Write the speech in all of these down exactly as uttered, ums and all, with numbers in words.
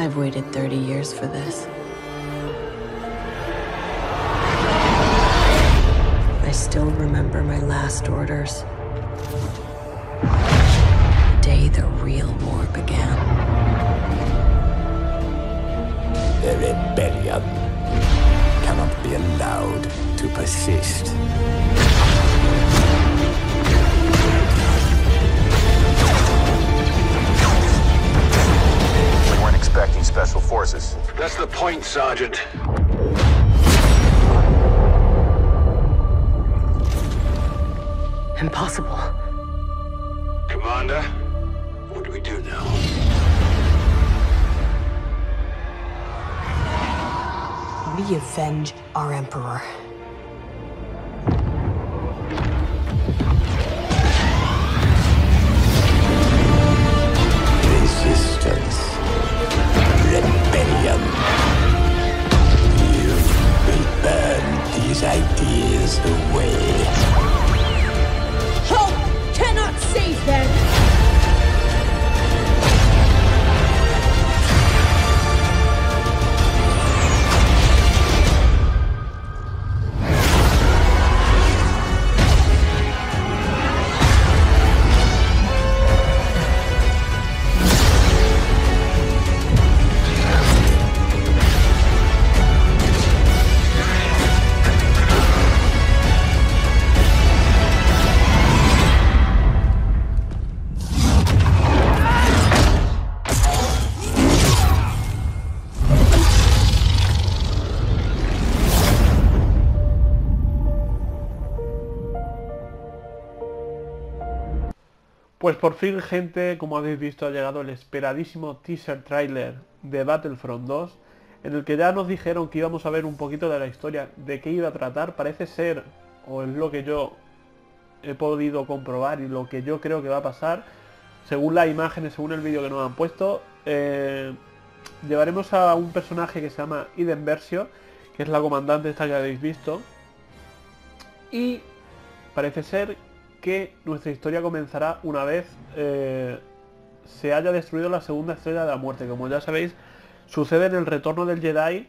I've waited thirty years for this. I still remember my last orders. The day the real war began. The rebellion cannot be allowed to persist. We weren't expecting special forces. That's the point, Sergeant. Impossible. Commander, what do we do now? We avenge our Emperor. Resistance. Rebellion. You will burn these ideas away. Hope cannot save them! Pues por fin, gente, como habéis visto, ha llegado el esperadísimo teaser trailer de Battlefront dos, en el que ya nos dijeron que íbamos a ver un poquito de la historia, de qué iba a tratar. Parece ser, o es lo que yo he podido comprobar y lo que yo creo que va a pasar, según las imágenes, según el vídeo que nos han puesto, eh, llevaremos a un personaje que se llama Iden Versio, que es la comandante esta que habéis visto, y parece ser que nuestra historia comenzará una vez eh, se haya destruido la segunda estrella de la muerte. Como ya sabéis, sucede en el retorno del Jedi,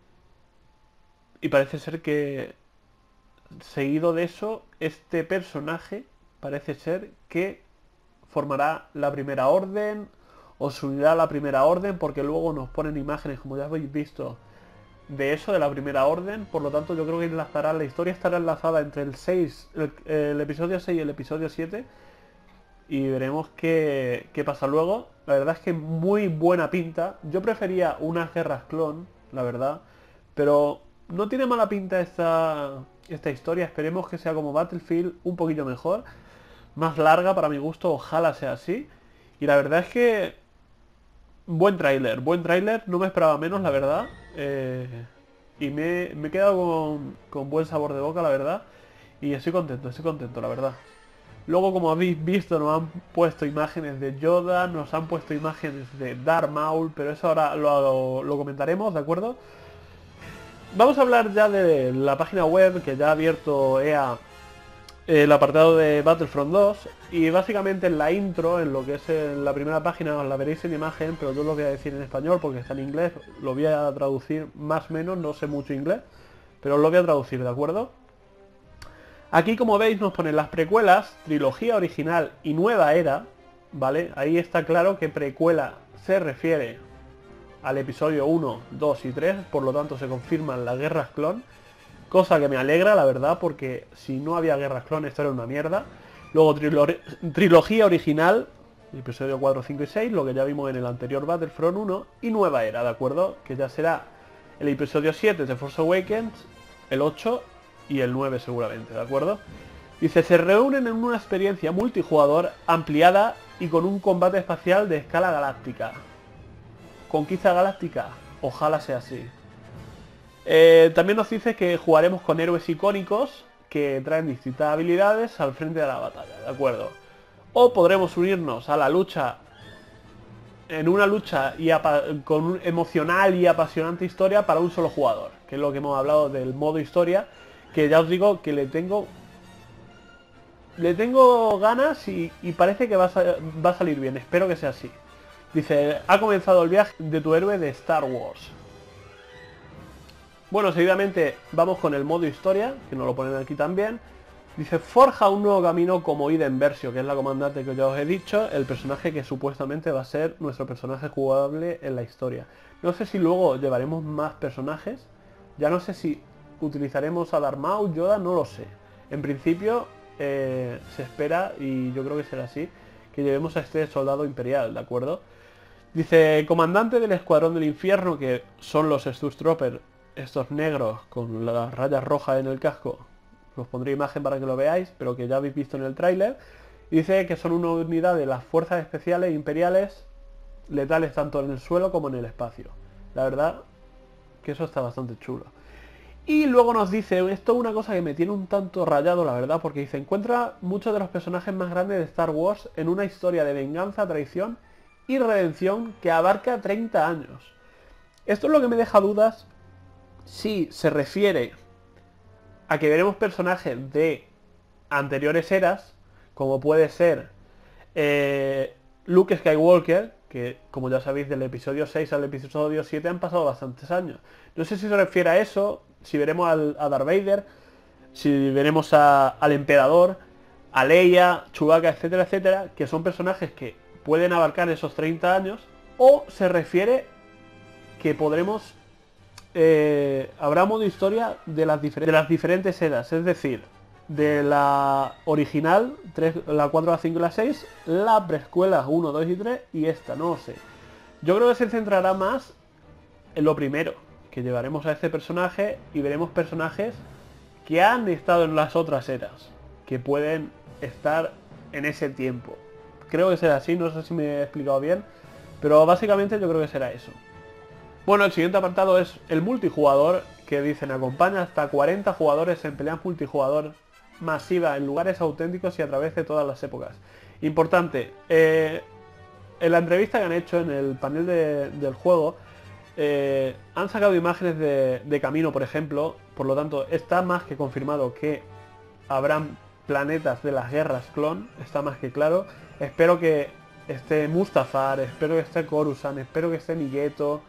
y parece ser que seguido de eso, este personaje parece ser que formará la Primera Orden o se unirá a la Primera Orden, porque luego nos ponen imágenes, como ya habéis visto, de eso, de la Primera Orden. Por lo tanto, yo creo que enlazará, la historia estará enlazada entre el seis, el, el episodio seis y el episodio siete, y veremos qué, qué pasa luego. La verdad es que muy buena pinta. Yo prefería unas guerras clon, la verdad, pero no tiene mala pinta esta, esta historia. Esperemos que sea como Battlefield, un poquito mejor, más larga para mi gusto, ojalá sea así. Y la verdad es que buen tráiler, buen tráiler, no me esperaba menos, la verdad. Eh, y me, me he quedado con, con buen sabor de boca, la verdad. Y estoy contento, estoy contento, la verdad. Luego, como habéis visto, nos han puesto imágenes de Yoda, nos han puesto imágenes de Darth Maul, pero eso ahora lo, lo comentaremos, ¿de acuerdo? Vamos a hablar ya de la página web, que ya ha abierto E A el apartado de Battlefront dos, y básicamente en la intro, en lo que es en la primera página, os la veréis en imagen, pero yo lo voy a decir en español porque está en inglés, lo voy a traducir más o menos, no sé mucho inglés, pero os lo voy a traducir, ¿de acuerdo? Aquí, como veis, nos ponen las precuelas, trilogía original y nueva era, ¿vale? Ahí está claro que precuela se refiere al episodio uno, dos y tres, por lo tanto se confirman las guerras clon. Cosa que me alegra, la verdad, porque si no había guerras clon esto era una mierda. Luego trilo trilogía original, episodio cuatro, cinco y seis, lo que ya vimos en el anterior Battlefront uno. Y nueva era, ¿de acuerdo? Que ya será el episodio siete de Force Awakens, el ocho y el nueve seguramente, ¿de acuerdo? Dice, se reúnen en una experiencia multijugador ampliada y con un combate espacial de escala galáctica. Conquista galáctica, ojalá sea así. Eh, también nos dice que jugaremos con héroes icónicos que traen distintas habilidades al frente de la batalla, ¿de acuerdo? O podremos unirnos a la lucha, en una lucha y con un emocional y apasionante historia para un solo jugador, que es lo que hemos hablado del modo historia, que ya os digo que le tengo le tengo ganas y, y parece que va a, va a salir bien, espero que sea así. Dice, ha comenzado el viaje de tu héroe de Star Wars. Bueno, seguidamente vamos con el modo historia, que nos lo ponen aquí también. Dice, forja un nuevo camino como Iden Versio, que es la comandante que ya os he dicho, el personaje que supuestamente va a ser nuestro personaje jugable en la historia. No sé si luego llevaremos más personajes, ya no sé si utilizaremos a Darth Maul, Yoda, no lo sé. En principio eh, se espera, y yo creo que será así, que llevemos a este soldado imperial, ¿de acuerdo? Dice, comandante del escuadrón del infierno, que son los Stormtroopers, estos negros con las rayas rojas en el casco. Os pondré imagen para que lo veáis, pero que ya habéis visto en el tráiler. Y dice que son una unidad de las fuerzas especiales imperiales, letales tanto en el suelo como en el espacio. La verdad que eso está bastante chulo. Y luego nos dice, esto es una cosa que me tiene un tanto rayado, la verdad, porque dice, encuentra muchos de los personajes más grandes de Star Wars en una historia de venganza, traición y redención que abarca treinta años. Esto es lo que me deja dudas si se refiere a que veremos personajes de anteriores eras, como puede ser eh, Luke Skywalker, que como ya sabéis del episodio seis al episodio siete han pasado bastantes años. No sé si se refiere a eso, si veremos al, a Darth Vader, si veremos a, al Emperador, a Leia, Chewbacca, etcétera, etcétera, que son personajes que pueden abarcar esos treinta años, o se refiere que podremos... Eh, habrá modo historia de las, de las diferentes eras, es decir, de la original, tres, la cuatro, la cinco y la seis, la preescuela uno, dos y tres y esta, no lo sé. Yo creo que se centrará más en lo primero, que llevaremos a este personaje y veremos personajes que han estado en las otras eras, que pueden estar en ese tiempo. Creo que será así, no sé si me he explicado bien, pero básicamente yo creo que será eso. Bueno, el siguiente apartado es el multijugador, que dicen acompaña hasta cuarenta jugadores en peleas multijugador masiva en lugares auténticos y a través de todas las épocas. Importante, eh, en la entrevista que han hecho en el panel de, del juego, eh, han sacado imágenes de, de camino, por ejemplo, por lo tanto está más que confirmado que habrán planetas de las guerras clon, está más que claro. Espero que esté Mustafar, espero que esté Coruscant, espero que esté Nighetto.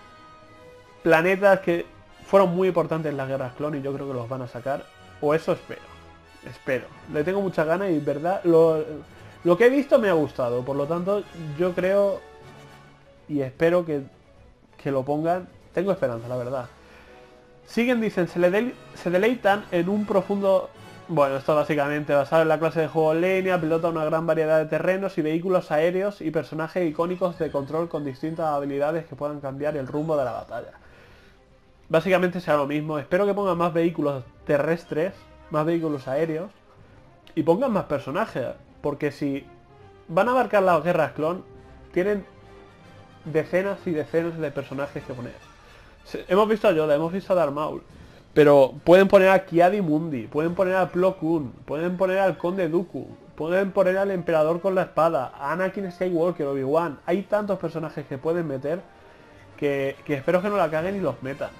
Planetas que fueron muy importantes en las guerras clon y yo creo que los van a sacar. O eso espero. Espero. Le tengo muchas ganas y verdad, lo, lo que he visto me ha gustado. Por lo tanto, yo creo y espero que, que lo pongan. Tengo esperanza, la verdad. Siguen, dicen, se, le de, se deleitan en un profundo... Bueno, esto básicamente basado en la clase de juego en línea, pilota una gran variedad de terrenos y vehículos aéreos y personajes icónicos de control con distintas habilidades que puedan cambiar el rumbo de la batalla. Básicamente será lo mismo. Espero que pongan más vehículos terrestres, más vehículos aéreos y pongan más personajes, porque si van a abarcar las guerras clon, tienen decenas y decenas de personajes que poner. Hemos visto a Yoda, hemos visto a Darth Maul, pero pueden poner a Ki-Adi-Mundi, pueden poner a Plo Koon, pueden poner al Conde Dooku, pueden poner al Emperador con la espada, a Anakin Skywalker, Obi-Wan. Hay tantos personajes que pueden meter que, que espero que no la caguen y los metan.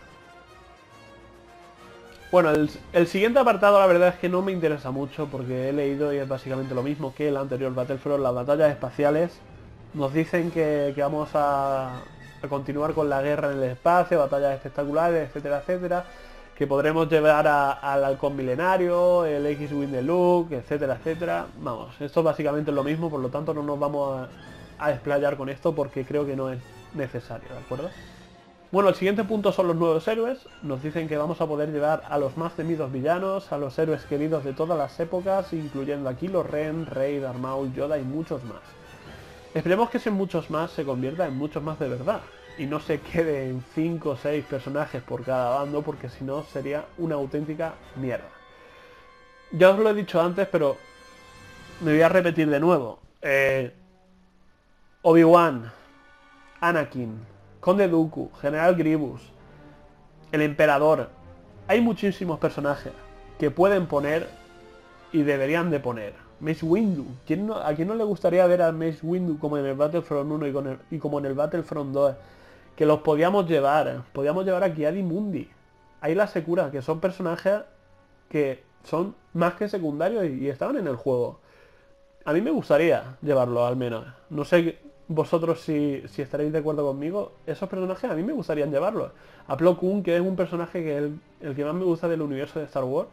Bueno, el, el siguiente apartado la verdad es que no me interesa mucho porque he leído y es básicamente lo mismo que el anterior Battlefront, las batallas espaciales. Nos dicen que, que vamos a, a continuar con la guerra en el espacio, batallas espectaculares, etcétera, etcétera. Que podremos llevar a, al halcón milenario, el X-Wing de Luke, etcétera, etcétera. Vamos, esto es básicamente lo mismo, por lo tanto no nos vamos a, a explayar con esto porque creo que no es necesario, ¿de acuerdo? Bueno, el siguiente punto son los nuevos héroes. Nos dicen que vamos a poder llevar a los más temidos villanos, a los héroes queridos de todas las épocas, incluyendo a Kylo Ren, Rey, Darth Maul, Yoda y muchos más. Esperemos que ese muchos más se convierta en muchos más de verdad y no se quede en cinco o seis personajes por cada bando, porque si no sería una auténtica mierda. Ya os lo he dicho antes, pero me voy a repetir de nuevo. Eh, Obi-Wan, Anakin, Conde Dooku, General Grievous, el Emperador. Hay muchísimos personajes que pueden poner y deberían de poner. Mace Windu. ¿Quién no, ¿A quién no le gustaría ver a Mace Windu como en el Battlefront uno y, con el, y como en el Battlefront dos? Que los podíamos llevar. Podíamos llevar a Ki-Adi-Mundi. Hay la Secura, que son personajes que son más que secundarios y, y estaban en el juego. A mí me gustaría llevarlo al menos. No sé vosotros si, si estaréis de acuerdo conmigo, esos personajes a mí me gustaría llevarlos. A Plo Koon, que es un personaje que es el, el que más me gusta del universo de Star Wars.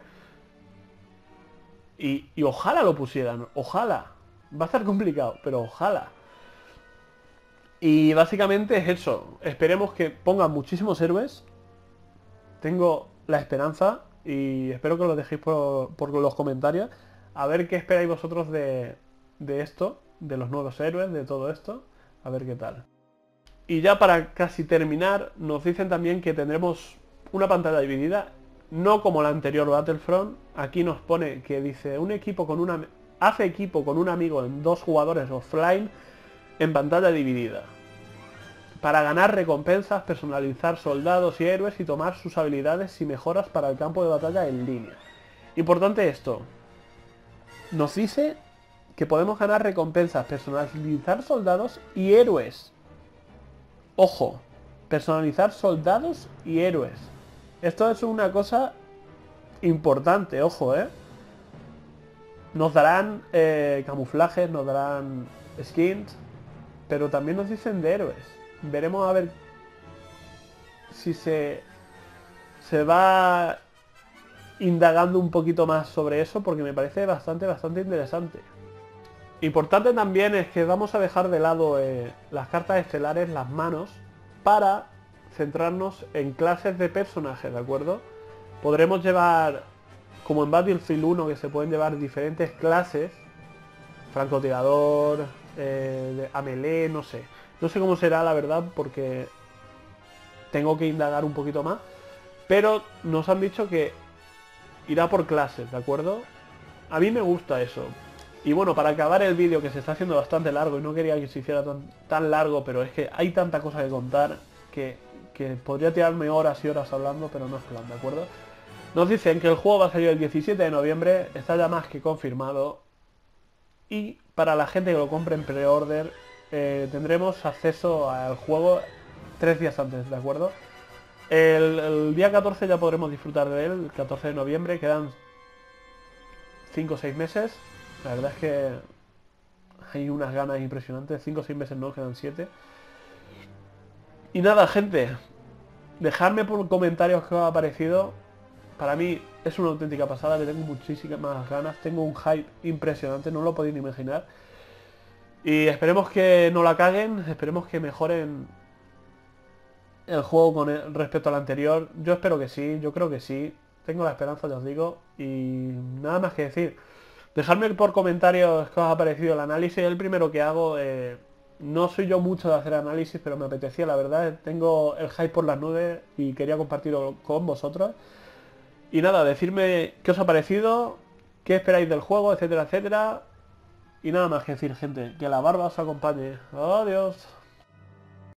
Y, y ojalá lo pusieran, ojalá. Va a estar complicado, pero ojalá. Y básicamente es eso. Esperemos que pongan muchísimos héroes. Tengo la esperanza y espero que lo dejéis por, por los comentarios. A ver qué esperáis vosotros de, de esto, de los nuevos héroes, de todo esto. A ver qué tal. Y ya para casi terminar, nos dicen también que tendremos una pantalla dividida. No como la anterior Battlefront. Aquí nos pone que dice un equipo con una... Hace equipo con un amigo en dos jugadores offline en pantalla dividida. Para ganar recompensas, personalizar soldados y héroes y tomar sus habilidades y mejoras para el campo de batalla en línea. Importante esto. Nos dice que podemos ganar recompensas, personalizar soldados y héroes. Ojo, personalizar soldados y héroes. Esto es una cosa importante, ojo, ¿eh? Nos darán eh, camuflajes, nos darán skins, pero también nos dicen de héroes. Veremos a ver si se, se va indagando un poquito más sobre eso, porque me parece bastante, bastante interesante. Importante también es que vamos a dejar de lado eh, las cartas estelares, las manos, para centrarnos en clases de personajes, ¿de acuerdo? Podremos llevar, como en Battlefield uno, que se pueden llevar diferentes clases, francotirador, eh, a melee, no sé. No sé cómo será la verdad, porque tengo que indagar un poquito más. Pero nos han dicho que irá por clases, ¿de acuerdo? A mí me gusta eso. Y bueno, para acabar el vídeo, que se está haciendo bastante largo y no quería que se hiciera tan, tan largo, pero es que hay tanta cosa que contar que, que podría tirarme horas y horas hablando, pero no es plan, ¿de acuerdo? Nos dicen que el juego va a salir el diecisiete de noviembre, está ya más que confirmado. Y para la gente que lo compre en pre-order, eh, tendremos acceso al juego tres días antes, ¿de acuerdo? El, el día catorce ya podremos disfrutar de él, el catorce de noviembre, quedan cinco o seis meses. La verdad es que hay unas ganas impresionantes, cinco o seis meses no, quedan siete. Y nada, gente, dejadme por comentarios qué os ha parecido. Para mí es una auténtica pasada, le tengo muchísimas ganas, tengo un hype impresionante, no lo podéis ni imaginar. Y esperemos que no la caguen, esperemos que mejoren el juego con el, respecto al anterior. Yo espero que sí, yo creo que sí, tengo la esperanza, ya os digo. Y nada más que decir, dejadme por comentarios qué os ha parecido el análisis. El primero que hago, eh, no soy yo mucho de hacer análisis, pero me apetecía, la verdad, tengo el hype por las nubes y quería compartirlo con vosotros. Y nada, decirme qué os ha parecido, qué esperáis del juego, etcétera, etcétera. Y nada más que decir, gente, que la barba os acompañe. Adiós.